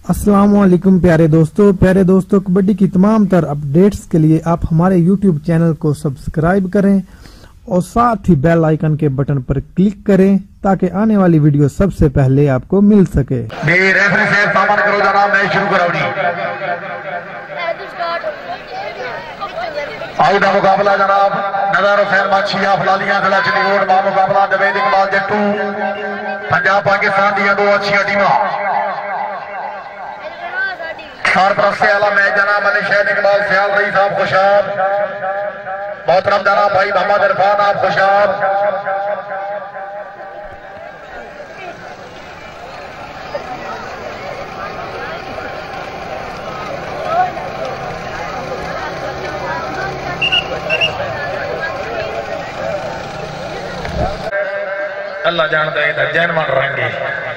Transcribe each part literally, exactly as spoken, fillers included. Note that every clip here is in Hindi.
अस्सलामुअलैकुम प्यारे दोस्तों प्यारे दोस्तों कबड्डी की तमाम तर अपडेट्स के लिए आप हमारे यूट्यूब चैनल को सब्सक्राइब करें और साथ ही बेल आइकन के बटन पर क्लिक करें ताकि आने वाली वीडियो सबसे पहले आपको मिल सके। करो जनाब, मैच शुरू कराओ। आउट का मुकाबला जनाब नज़र हुसैन माछिया फलालियां जिला चंडीगढ़ का मुकाबला जवेद इकबाल जट्टू पंजाब पाकिस्तान दी दो अच्छी टीमां चार तरफ से आला मैच जनाब अली शहद इकबाल सियाल रही साहब खुशाब मोहतरम जनाब भाई मोहम्मद इरफान आप खुशाब अल्लाह जानता है जैन मन रंगे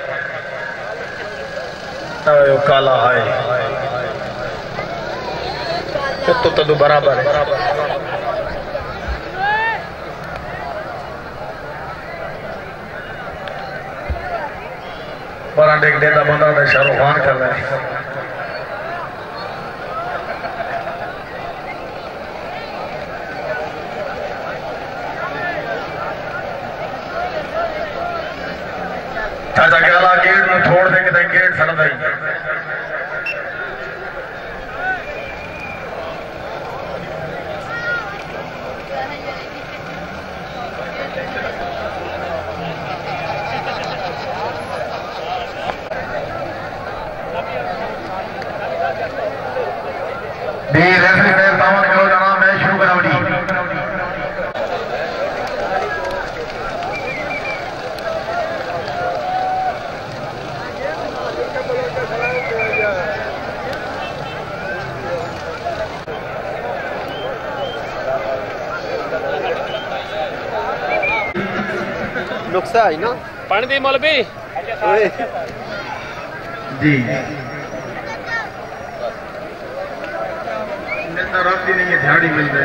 काला है तो तो बराबर है। बड़ा डेक देता बंदा शाहरुख खान कर रहा है। चाचा कहला गेट में छोड़ देंगे तो गेट सड़ गई। रेफरी पैर दामन करो जनाब, मैच शुरू करावड़ी। नुकसा है ना पानी दी मौलवी जी रास्ते नहीं दिहाड़ी मिल रही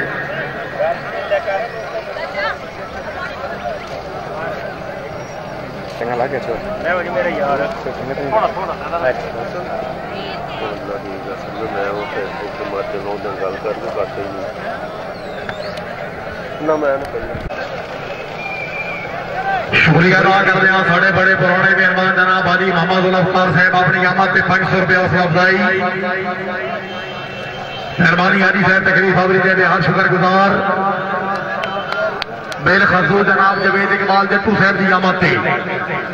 चंगा लगे छोड़ मैं वही मेरा यार थोड़ा थोड़ा मैं वो फेसबुक पे मारते लोग गल कर भी करते ही नहीं ना मैं शुक्रिया अदा करते हैं साढ़े बड़े पुराने मेहमान जनाब हाजी मोहम्मद उल अफ्तार साहब अपनी आमद से पांच सौ रुपया हौसला अफजाई मेहरबानी हाजी साहब तकरीफ आवरी दे हर शुक्र गुजार बेल खसू जनाब जवेद इकबाल जट्टू साहब की आमद से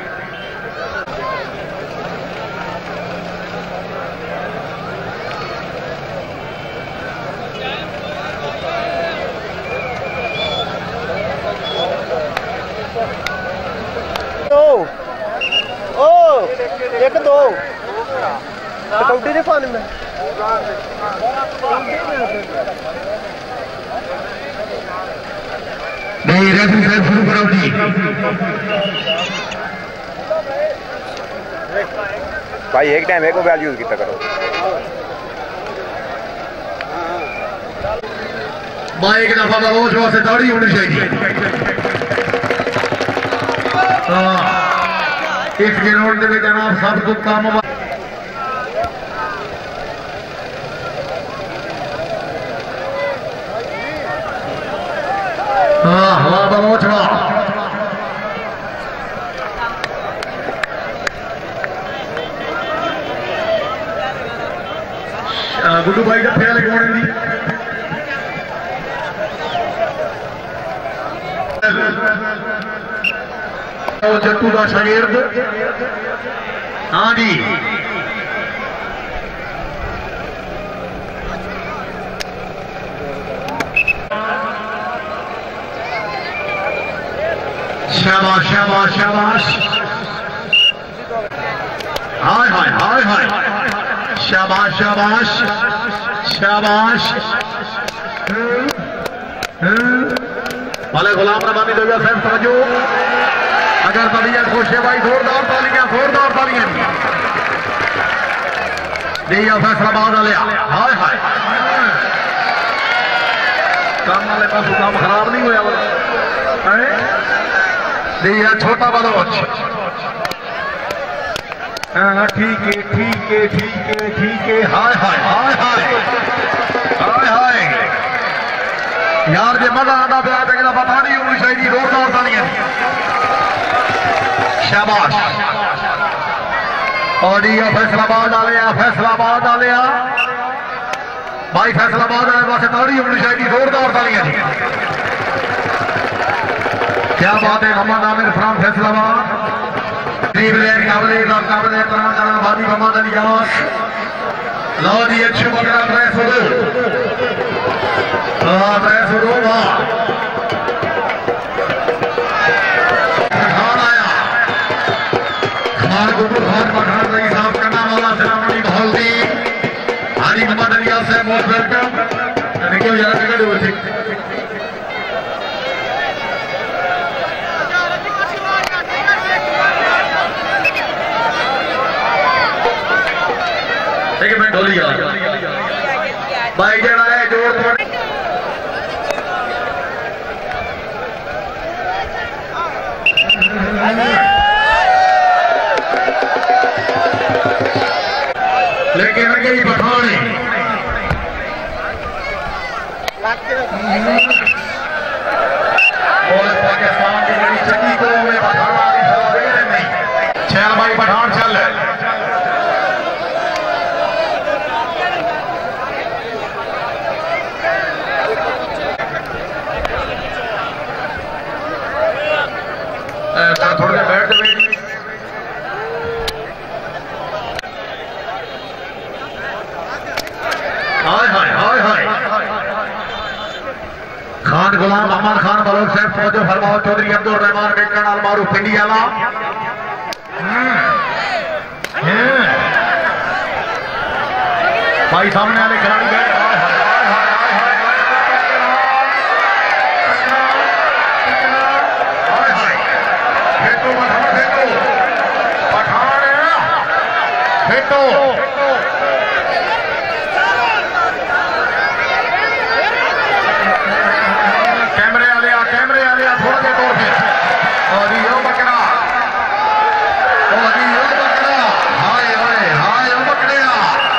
एक दो कबड्डी नहीं पानी में नहीं रेफरी साहब शुरू करो जी। भाई एक टाइम एक मोबाइल यूज किया करो भाई एक दफा बलोच वास्ते दाढ़ी होनी चाहिए। इस ग्राउंड में जनाब सब तो काम हाँ हवा बलोचवा गुड्डू भाई का फेल लगवाने दी जट्टू का शागिर्द हाँ जी शाबाश शाबाश शाबाश हाय हाय हाय हाय शाबाश शाबाश शाबाश वाले गुलाम रबानी दरिया साहब समझो अगर तबीयत खुश है भाई जोरदार तालियां जोरदार तालियां दिया फैसलाबाद वाले हाय हाय काम वाले पास काम खराब नहीं हुआ दिया छोटा बलोच ठीक है ठीक है ठीक है ठीक है। हाय हाय हाय हाय हाय हाय यार जे मजा आता पे आता कि पता नहीं होनी चाहिए जोरदार तालियां। शाबाश। और ये फैसलाबाद डाले फैसलाबाद डाले भाई फैसलाबाद वाले पास ताड़ी होनी चाहिए जोरदार तालियां। क्या बात है मोहम्मद आमिर फ्रॉम फैसलाबाद। भाभी मोहम्मद अली जान लो जी अच्छे बकरा त्रै सौ दो त्रै सौ दो खान आया खान गुरु खान पठान रही साहब करना वाला सेनामणी माहौल दी हाजी मोहम्मद अली साहब मोस्ट वेलकम। देखो यार टिकट हुए थे एक मिनट ढोली भाई जरा है जोर लेकिन अगे ही पठान और पाकिस्तान की बड़ी चक्की को पठान नहीं चल भाई पठान चल थोड़े बैठ जाए। हाय हाय हाय हाय खान गुलाम अहमद खान बलोच साहब फौजो फरमाओ चौधरी अब्दुल रहमान बेकन अलमारू पिंडी आला भाई सामने वाले खिलाड़ी गए। फेंको कैमरे वाले कैमरे वाले थोड़ा दे तौर पे और यो बकरा और यो बकरा हाय हाय हाय यो बकरिया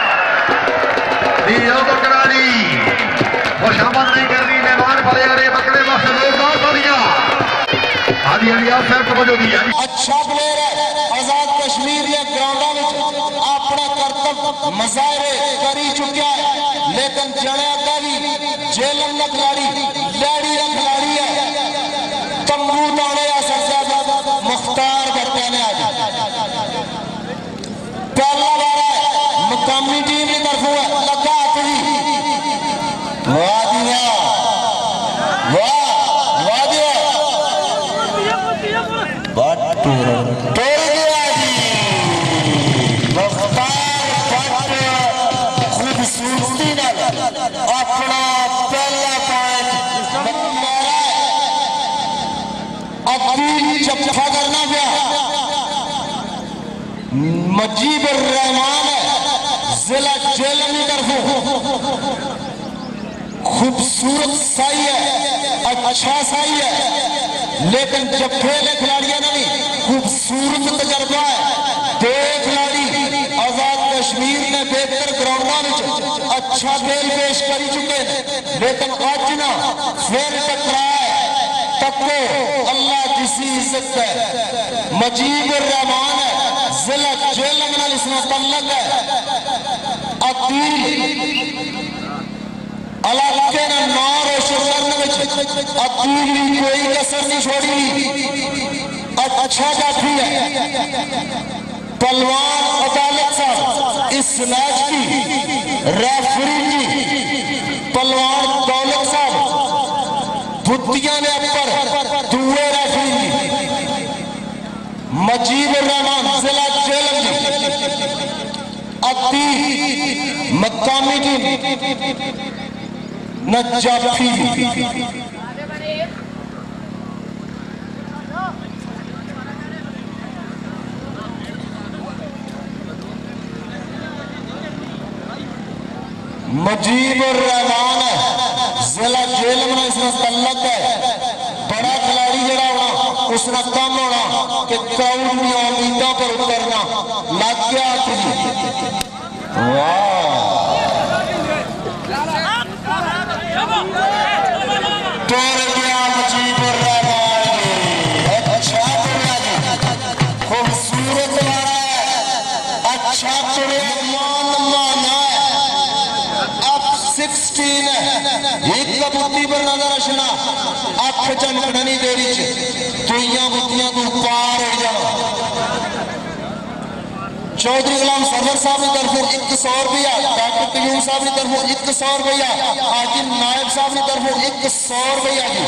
यो बकरा जी खुशामद नहीं कर रही मेहमान पड़े अरे बकरे बस जोरदार तालियां हाजी अलिया साहब को बजो दी। अच्छा प्लेयर है आजाद कश्मीर या ग्राउंडा में अपना करतब मजाहरे करी चुका है लेकिन जड़िया का भी जेलम का खिलाड़ी लैड़ी का खिलाड़ी है तंबू ताने सरसा मुख्तार भट्टे ने आज पहला बार है मुकामी टीम की तरफ है लगा वाह दिया वाह वाह दिया खूबसूरती अपना पहला पॉइंट जब्फा करना पिया मजीब रहमान है जिला जेलम की तरफ खूबसूरत साई है अच्छा साई है लेकिन जब्फे ने खिलाड़ियों ने भी खूबसूरत तजर्बा है। दो खिलाड़ी आजाद कश्मीर ने बेहतर ग्राउंडा में अच्छा खेल पेश कर चुके हैं लेकिन आज ना फिर टकराए तको अल्लाह किसी इज्जत है मजीब रहमान है जिला जेलम नाल इसमें तल्लक है अकील इलाके ने नाम रोशन करने अकील कोई कसर नहीं छोड़ी अच्छा जाफी है पहलवान अदालत साहब इस मैच की रेफरी जी पहलवान दौलत साहब बुद्धिया ने ऊपर दूए रेफरी जी मजीब रहमान जिला जेलम जी अती मकामी टीम नजाफी मजीब और रहमान है जिला जेल में इसमें तल्लक है बड़ा खिलाड़ी जरा होना उसका कम होना कि क्राउड की उम्मीदों पर उतरना लग गया थी। वाह तोड़ गया मुजीबुर रहमान। अच्छा तुड़ा जी खूबसूरत वाला है। अच्छा तुड़े मान माना है। अब सिक्सटीन है एक बुद्धि पर नजर रखना अख चमकना नहीं देरी दुइया बुद्धियां तू पार हो जाना। चौधरी गुलाम सरवर साहब की तरफों एक सौ रुपया, डॉक्टर कयूम साहब की तरफों एक सौ रुपया, हाकिम नायब साहब की तरफों एक सौ रुपया जी।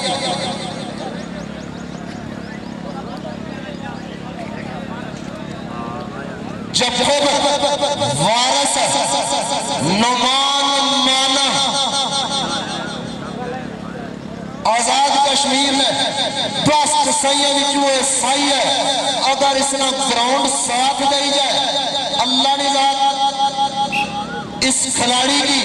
जफे वारस नुमान माना आजाद कश्मीर में दस्त सही सही है। अगर इसना ग्राउंड साथ दी जाए अल्लाह ने जात इस खिलाड़ी की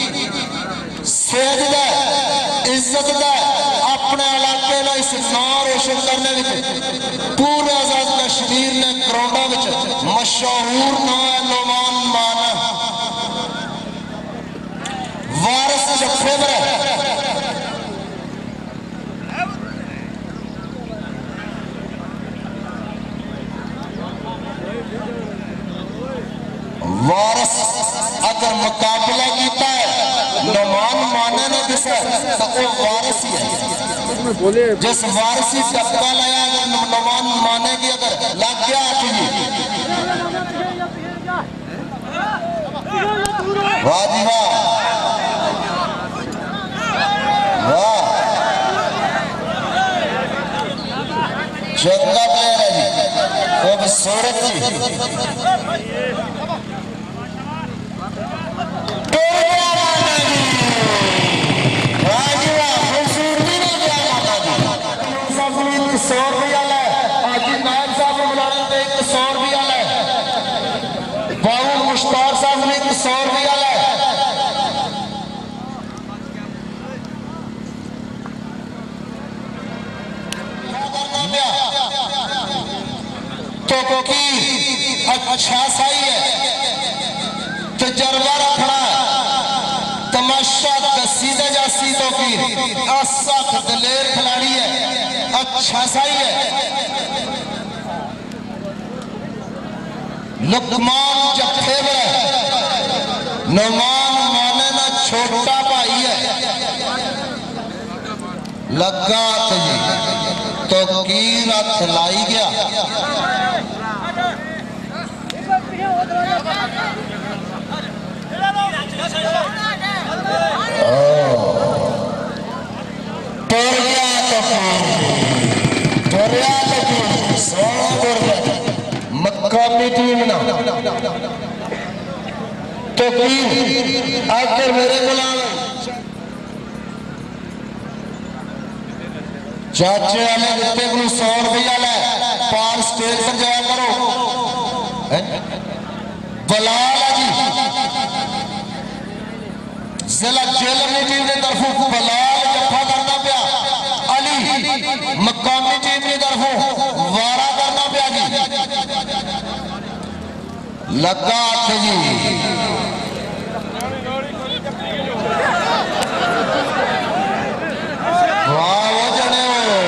सेहत दा इज्जत दा अपने इलाके का इस नाम रोशन करने में पूरे आजाद कश्मीर ने ग्राउंडा में मशहूर नाम है नुमान माना वारस जफे पर वारस अगर मुकाबला किया है नुमान माने ने दिसा तो वो वारस ही है। जिस वारसी टक्का लाया अगर नुमान माने की अगर लग गया थी वाह जी वाह वाह चंगा प्लेयर है जी खूबसूरत जी। सौ रुपया लै हाजी नायब साहब मुलाजम ने एक सौ रुपया लै बाबू मुश्तार साहब ने एक सौ रुपया लै तो की अच्छा सही है तजर्बा रखना है तमाशा दसी दे जासी तो की सख्त दलेर खिलाड़ी है अच्छा सही है। लुकमान जफे में नुमान माने ना छोटा भाई है लगा जी तो की रथ लाई गया मकामी टीम ना तो आकर मेरे गुलाम चाचे वाले दिते को सौ रुपया लै पार स्टेज पर जाया करो बलाल जी जिला जेलनी टीम की तरफों बलाल जफा करना पाया अली मकामी टीम की तरफों वारा करना पाया जी लगा जी वाह वो जने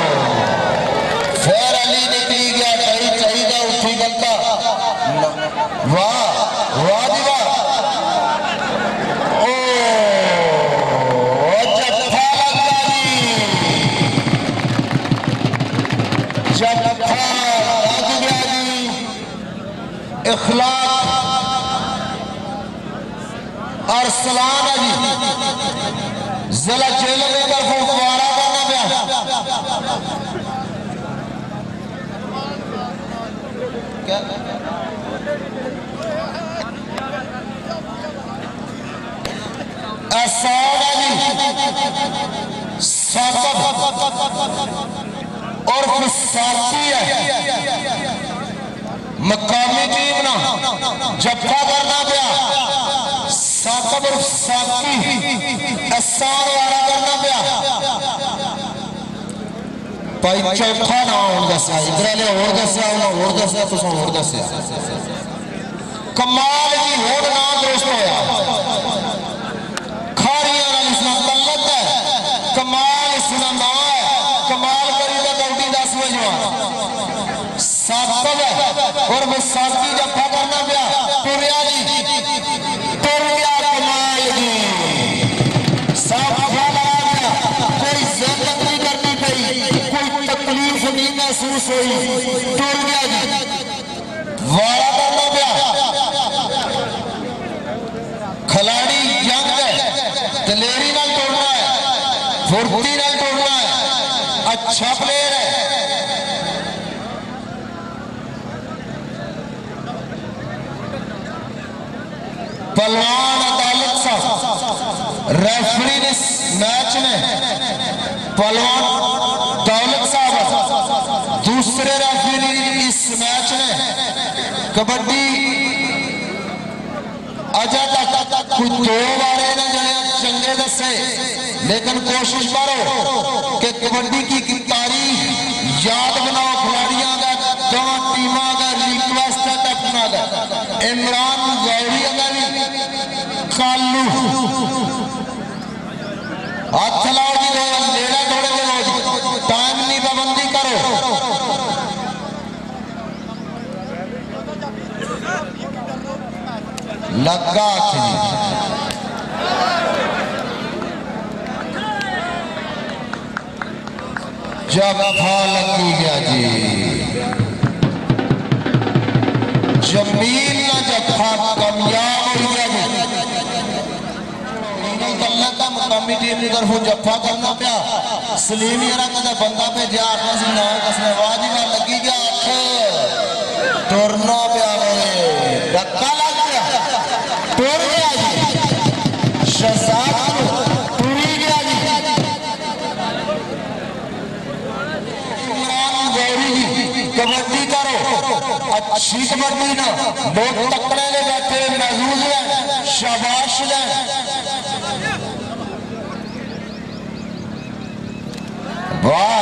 फिर अली निकली गया कहीं चाहिए उठी गलता वाह वाह जी वाह इखलाक और सलाम है जी जिला जेल में तरफों फवारा करना पाया ऐसा जी सातब और साथी है मकामी टीम ना जफा करना पाया साकब और साकी एहसान वाला करना पाया भाई चौथा नाम होर दस्या इधर आले होर दस्या उन्हें होर दस्या तुसां होर दस्या कमाल की होर नाम दोस्त होया खारियां नाल इसना तल्लक है कमाल इसना नाम है कमाल करी दा कौटी दस वजवा सातव है और विसाखी जफा करना पिया टुरिया जी टुर गया कमाल जी साफ लगा गया कोई ज़िद्द नहीं करनी पई कोई तकलीफ नहीं महसूस हुई टुर गया जी वाला करना पिया खिलाड़ी यंग है दलेरी नाल तोड़ना है फुर्ती नाल तोड़ना है अच्छा प्लेयर है पहलवान अदालत साहब रेफरी इस मैच में पहलवान दौलत साहब दूसरे रेफरी इस मैच में कबड्डी अजय तक कोई दो बारे ने जने चंगे दसे लेकिन कोशिश करो कि कबड्डी की तारीख याद बनाओ खिलाड़ियों का दोनों टीमों का रिक्वेस्ट है अपना का इमरान गौरी का भी कालू हाथ लाओ जी नेड़े थोड़े जे लो जी टाइम नहीं पाबंदी करो लगा जब फा लगी गया जी जमीन ना जफा कामयाब हो गया जी मुकामी टीम की तरफ जफा करना पिया सलीम यारा कदा बंदा भेजा आखना सी ना कसने वाह जी वाह लगी गया अठ टुरना पिया धक्का लग गया टुर गया जी शहजाद टुरी गया जी इमरान गौरी जी कबड्डी करो अच्छी कबड्डी ना लोग तकड़े ले बैठे महसूस है शाबाश है वाह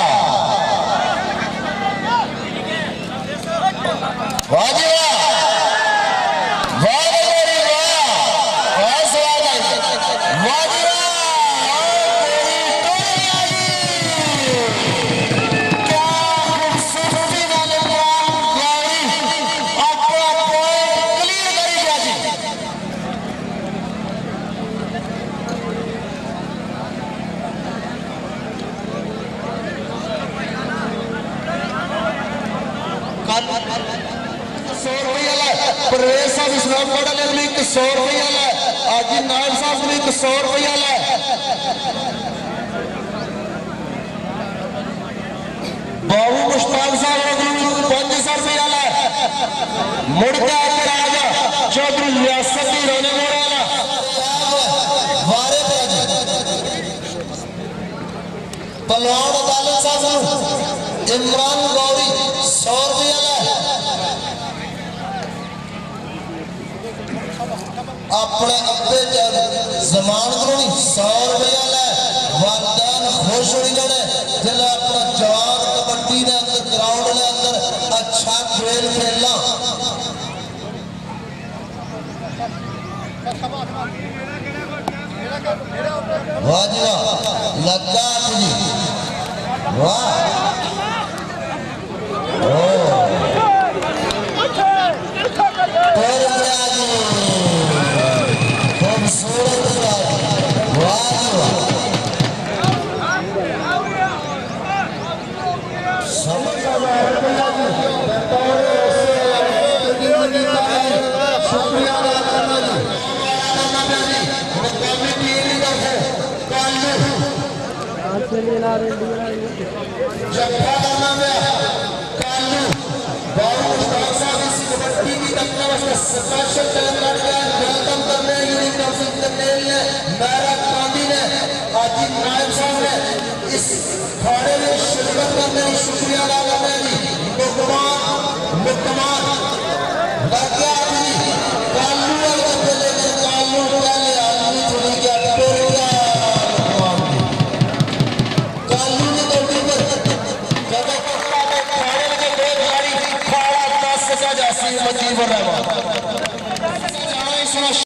वाह जी वाह वाह मेरी वाह वाह स्वाद है वाह जी वाह क्या खूबसूरती वाले गौरी अपना पॉइंट क्लियर करी गया जी सौ रुपया परवेज साहब इस्लाम पढ़ने एक सौ रुपया लै आज नायब साहब ने एक सौ रुपया लै बाबू मुश्ताक साहब पांच सौ रुपया लै मुड़ के आकर आजा चौधरी रियासत की रोने मोड़ा वारे पहलवान अदालत साहब इमरान गौरी सौ रुपया लै अपने अब्बे जमान करो सौ रुपया लै वालदैन खुश होई जाने जिले अपना जवान कबड्डी ने अंदर ग्राउंड ने अंदर अच्छा खेल खेलना वाह जी वाह लगा जी वाह जफा करना में कालू बाबू मुश्ताक साहब इस कबड्डी की तकना वास्ते स्पेशल टाइम काट के वेलकम करने यूनिक तौफीक करने लिए मेरा गांधी ने आज नायब साहब ने इस खाड़े में शिरकत करने की शुक्रिया अदा करने की मुकमान मुकमान लग गया जी कालू वाले पहले कालू पहले आदमी चुनी गया टुर गया कालू ने सुनो।